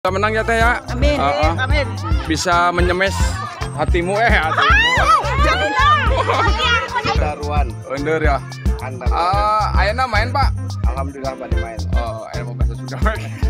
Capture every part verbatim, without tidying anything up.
Menang ya teh ya. Amin. Uh, uh. Amin. Bisa menyemes hatimu eh hatimu. Daruan. Under ya. Antara. Ah, ayeuna main, Pak. Alhamdulillah pada main. Oh, ayeuna mau bahasa Sunda.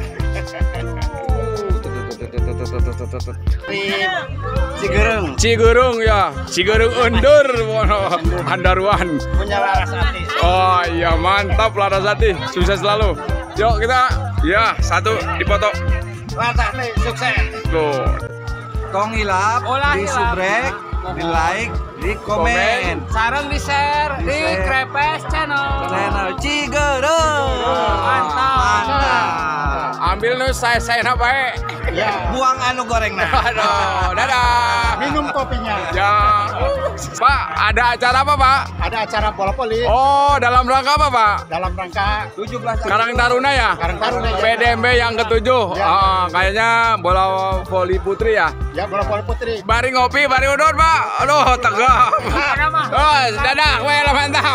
Cigerung. Cigerung ya. Cigerung undur wono Andaruan. Punya Larasati. Oh iya mantap Larasati. Sukses selalu. Yuk kita ya satu dipoto. Mantap nih, sukses. Tuh. Tong hilap, Olah di hilap. subrek, di like, di komen. Sarang di share Di di share. Krepes channel. Channel Cigerung. Mantap. Mantap. Ambil nu saya-saya na bae. Ya, buang anu goreng nah. Aduh, dadah. Minum kopinya. Ya. Pak, ada acara apa, Pak? Ada acara bola voli Oh, dalam rangka apa, Pak? dalam rangka tujuh belas Karang Taruna ya? Karang Taruna ya. P D M B yang ketujuh. Ya. Ah, kayaknya bola voli putri ya. Ya bola voli putri. Bari ngopi, bari udut, Pak. Aduh, tegap. Oh, dadah, weh mantap.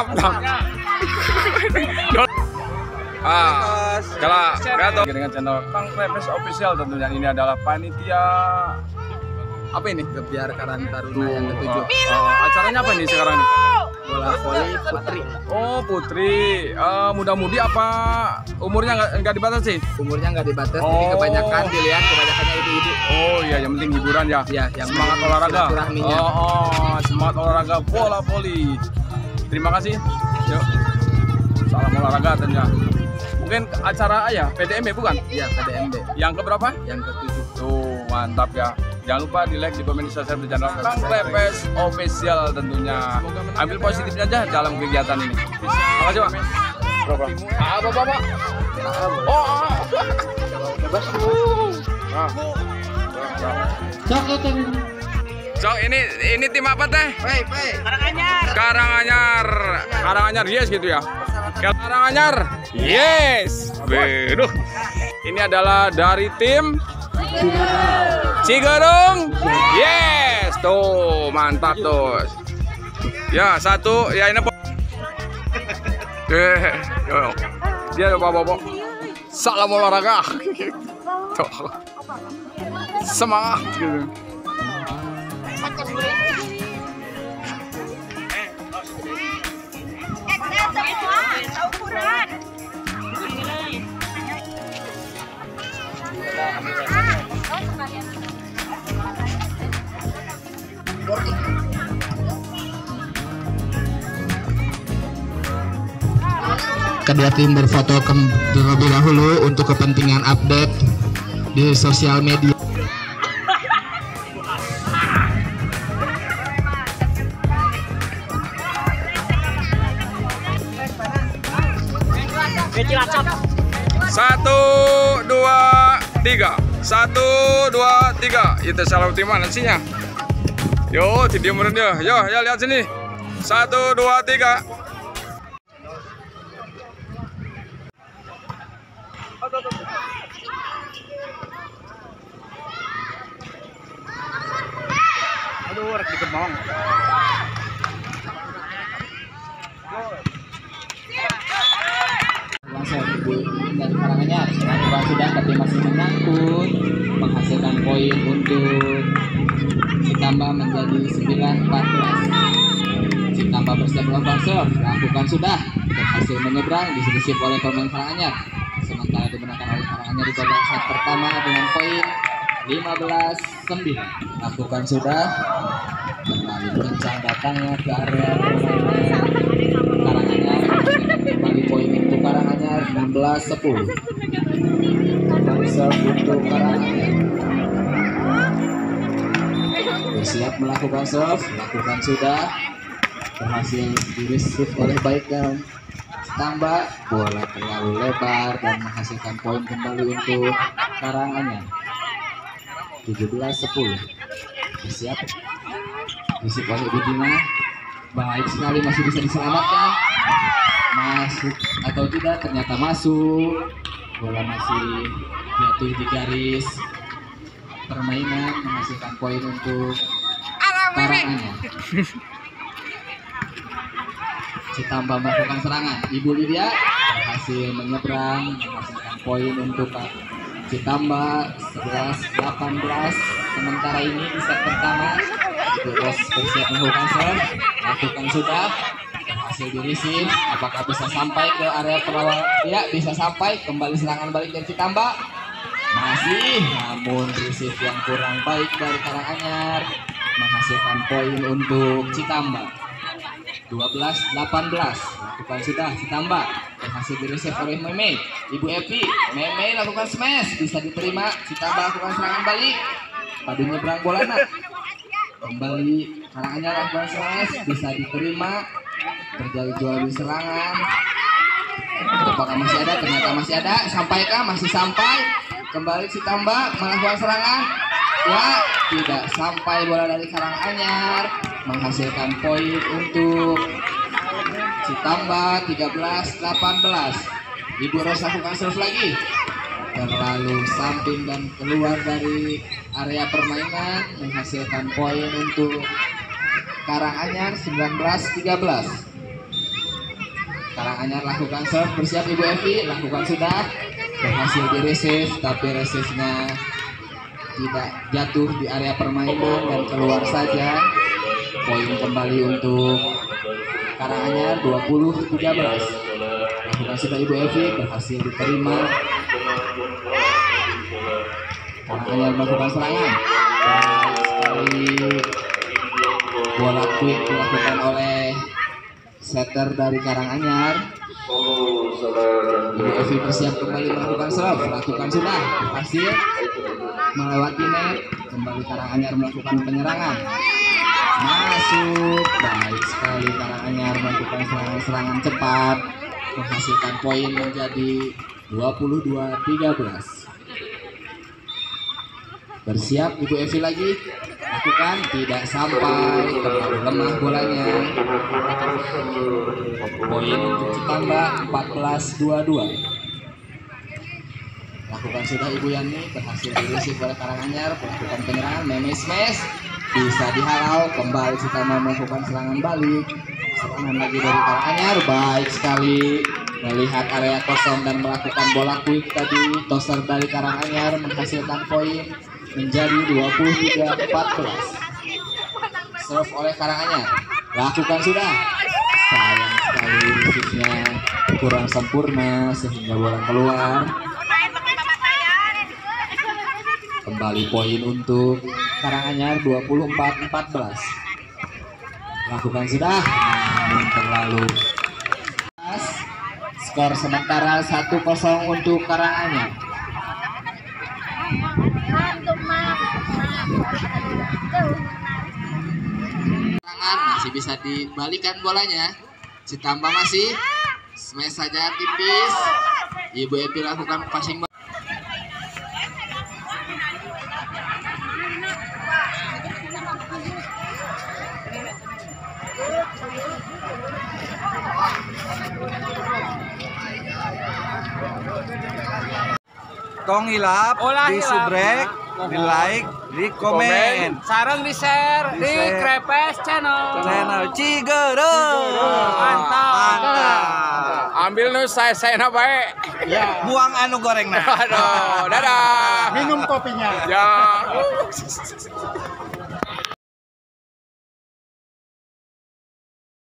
Ah, kalau gato dengan channel Kang Krepes Official tentunya ini adalah panitia apa ini? Gebiar Karang Taruna yang ketujuh. Oh, acaranya apa nih sekarang? Bola voli putri. Oh, putri. Eh, muda-mudi apa umurnya nggak nggak dibatasi? Umurnya nggak dibatas, Oh. jadi kebanyakan dilihat kebanyakannya ibu-ibu. Oh iya, yang penting hiburan ya. Ya, yang Semangat penting olahraga. silaturahminya. Oh, oh, semangat olahraga bola voli. Terima kasih. Yuk. Salam olahraga tentunya. Mungkin acara ya P D M B bukan? Ya, P D M B Yang keberapa? yang ketujuh. Tuh, mantap ya. Jangan lupa di like, di komen, di subscribe di channel Kang Krepes Official tentunya. Ambil positifnya aja dalam kegiatan ini. Makasih, Pak. Berapa? Apa, Bapak? Oh, ah. Ah. Cok, ini ini tim apa teh? Baik, baik. Karanganyar. Karanganyar, yes gitu ya. Karanganyar, yes. Beduh. Ini adalah dari tim Cigerung, yes. Tuh, mantap tuh. Ya, satu, ya ini. Eh, yo. Dia ada bapak-bapak. Salam olahraga. Tuh. Semangat gitu. Kedua tim berfoto ke- terlebih dahulu untuk kepentingan update di sosial media. Satu, dua, tiga. Satu, dua, tiga. Itu salah tim mana sihnya? Yo, di diem dia. Yo, ya lihat sini. Satu, dua, tiga. Aduh, rek dikembang. Langsung dari Karanganyar, Karanganyar sudah tapi masih menyangkut menghasilkan poin untuk ditambah menjadi sembilan empat belas. Ditambah bersiap melakukan serve, lakukan sudah berhasil menyeberang diservisif oleh pemain Karanganyar. Sementara dimenangkan oleh Karanganyar di babak set pertama dengan poin lima belas sembilan. Lakukan sudah kembali kencang datangnya ke area permainan Karanganyar. Kembali poin untuk Karanganyar enam belas sepuluh. Kembali serve untuk Karanganyar. Bersiap melakukan serve, lakukan sudah berhasil di-receive oleh baik dan tambah bola terlalu lebar dan menghasilkan poin kembali untuk Karanganyar. tujuh belas sepuluh. Bersiap receive oleh Budina, baik sekali, masih bisa diselamatkan, masuk atau tidak, ternyata masuk, bola masih jatuh di garis permainan, menghasilkan poin untuk Karanganyar. Ditambah melakukan serangan, Ibu Lydia berhasil menyeberang, menghasilkan poin untuk Ditambah sebelas delapan belas. Sementara ini di set pertama Terus bersiap melakukan serve. Lakukan sudah. Hasil di receive. Apakah bisa sampai ke area perlawan? Ya, bisa sampai. Kembali serangan balik dari Citambak. Masih, namun receive yang kurang baik dari Karanganyar menghasilkan poin untuk Citambak. dua belas delapan belas. Lakukan sudah Citambak. Berhasil di receive oleh Meme. Ibu Epi, Meme lakukan smash, bisa diterima. Citambak lakukan serangan balik. Padu nyebrang bola nak. Kembali Karanganyar lakukan smash, bisa diterima. Terjadi jual di serangan. Apakah masih ada? Ternyata masih ada. Sampaikah? Masih sampai. Kembali Citambak melakukan serangan. Ya, tidak sampai bola dari Karanganyar menghasilkan poin untuk Citambak. Tiga belas delapan belas. Ibu Ros lakukan serve lagi. Terlalu samping dan keluar dari area permainan menghasilkan poin untuk Karanganyar. Sembilan belas tiga belas. Karanganyar lakukan serve, bersiap Ibu Evi, lakukan sudah, berhasil di receive, tapi receive-nya tidak jatuh di area permainan dan keluar saja. Poin kembali untuk Karanganyar. Dua puluh tiga belas. Lakukan sudah Ibu Evi, berhasil diterima. Karanganyar melakukan serangan. Baik sekali bola quick dilakukan oleh setter dari Karanganyar. Ibu Evi bersiap kembali melakukan serve, lakukan sudah, berhasil melewati net. Kembali Karanganyar melakukan penyerangan, masuk. Baik sekali Karanganyar melakukan serangan-serangan cepat, menghasilkan poin menjadi dua puluh dua tiga belas. Bersiap Ibu Evi lagi, lakukan, tidak sampai, terlalu lemah bolanya. Poin untuk Citambak empat belas dua puluh dua. Lakukan sudah Ibu Yani, berhasil di receive oleh Karanganyar, melakukan penyerangan. Meme smash, bisa dihalau. Kembali Citambak melakukan serangan balik. Serangan lagi dari Karanganyar, baik sekali melihat area kosong dan melakukan bola quick tadi. Toser dari Karanganyar menghasilkan poin menjadi dua puluh tiga empat belas. Serve oleh Karanganyar, lakukan sudah. Sayang sekali receive-nya kurang sempurna sehingga bola keluar. Kembali poin untuk Karanganyar. Dua puluh empat empat belas. Lakukan sudah, namun terlalu pas. Skor sementara satu kosong untuk Karanganyar. Masih bisa dibalikan bolanya. Citambak masih smash saja tipis. Ibu Epi lakukan passing. Tong hilap, Ulah di hilap. subrek, di like, di komen. Sarang di share Di di share. Krepes channel. Channel Cigero. Mantap. Mantap. Ambil nu saya saya na bae. Ya, Buang anu goreng nah. Aduh, dadah. minum kopinya. Ya.